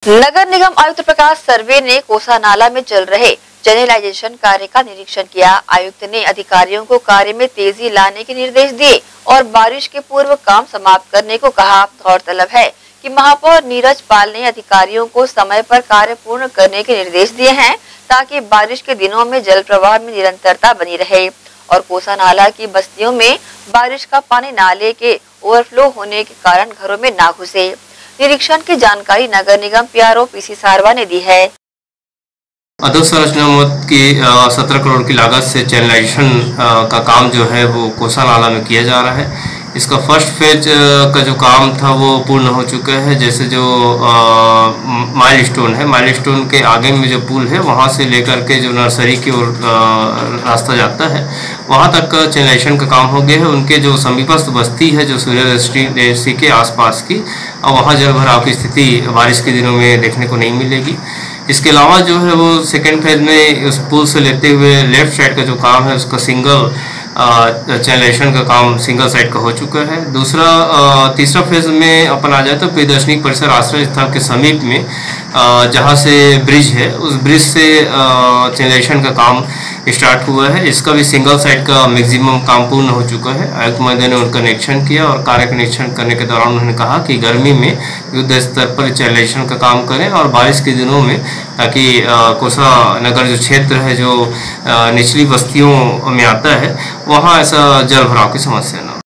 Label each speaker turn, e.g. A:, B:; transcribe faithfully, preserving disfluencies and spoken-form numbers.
A: नगर निगम आयुक्त प्रकाश सर्वे ने कोसा नाला में चल रहे चैनलाइजेशन कार्य का निरीक्षण किया। आयुक्त ने अधिकारियों को कार्य में तेजी लाने के निर्देश दिए और बारिश के पूर्व काम समाप्त करने को कहा। गौरतलब है कि महापौर नीरज पाल ने अधिकारियों को समय पर कार्य पूर्ण करने के निर्देश दिए हैं ताकि बारिश के दिनों में जल प्रवाह में निरंतरता बनी रहे और कोसा नाला की बस्तियों में बारिश का पानी नाले के ओवरफ्लो होने के कारण घरों में ना घुसे। निरीक्षण की जानकारी नगर निगम पीआरओ पीसी सारवा ने दी है।
B: अधोसंरचना की सत्रह करोड़ की लागत से चैनलाइजेशन का काम जो है वो कोसा नाला में किया जा रहा है। इसका फर्स्ट फेज का जो काम था वो पूर्ण हो चुका है। जैसे जो माइलस्टोन है, माइलस्टोन के आगे में जो पुल है वहाँ से लेकर के जो नर्सरी की ओर रास्ता जाता है वहाँ तक का चैनलाइजेशन का काम हो गया है। उनके जो समीपस्थ बस्ती है जो सूर्य रेसिडेंसी के आसपास की, और वहाँ जल भराव की स्थिति बारिश के दिनों में देखने को नहीं मिलेगी। इसके अलावा जो है वो सेकेंड फेज में उस पुल से लेते हुए लेफ्ट साइड का जो काम है उसका सिंगल चैनलाइजेशन का काम सिंगल साइड का हो चुका है। दूसरा तीसरा फेज में अपन आ जाए तो प्रियदर्शनी परिसर आश्रय स्थल के समीप में जहाँ से ब्रिज है उस ब्रिज से चैनलाइजेशन का काम स्टार्ट हुआ है। इसका भी सिंगल साइड का मैक्सिमम काम पूर्ण हो चुका है। आयुक्त महोदय ने उनका निरीक्षण किया और कार्य का निरीक्षण करने के दौरान उन्होंने कहा कि गर्मी में युद्ध स्तर पर चैनलाइजेशन का काम करें और बारिश के दिनों में, ताकि कोसा नगर जो क्षेत्र है जो निचली बस्तियों में आता है वहाँ ऐसा जल भराव की समस्या न